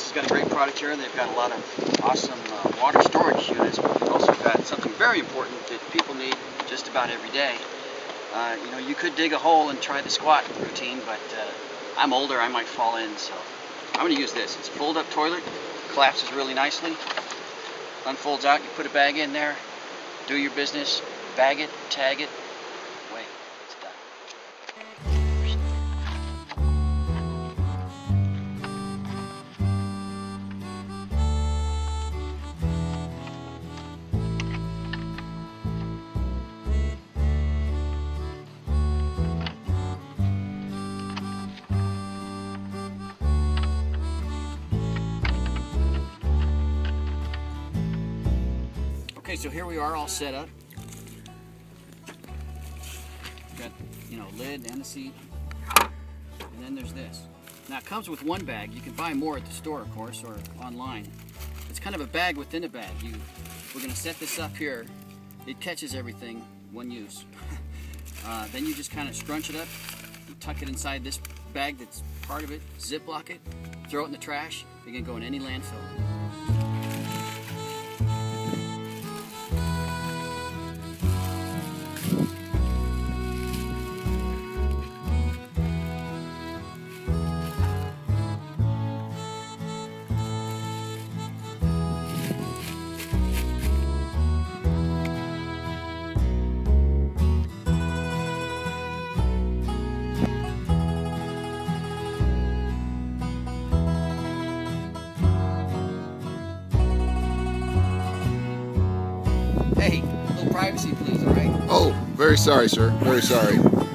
Appliances has got a great product here. They've got a lot of awesome water storage units, but they've also got something very important that people need just about every day. You know, you could dig a hole and try the squat routine, but I'm older, I might fall in, so I'm going to use this. It's a fold-up toilet, collapses really nicely, unfolds out, you put a bag in there, do your business, bag it, tag it, away, it's done. Okay, so here we are all set up. Got, you know, lid and the seat. And then there's this. Now it comes with one bag. You can buy more at the store, of course, or online. It's kind of a bag within a bag. We're going to set this up here. It catches everything, one use. Then you just kind of scrunch it up, tuck it inside this bag that's part of it, Ziploc it, throw it in the trash. It can go in any landfill. Hey, a little privacy, please, all right? Oh, very sorry, sir. Very sorry.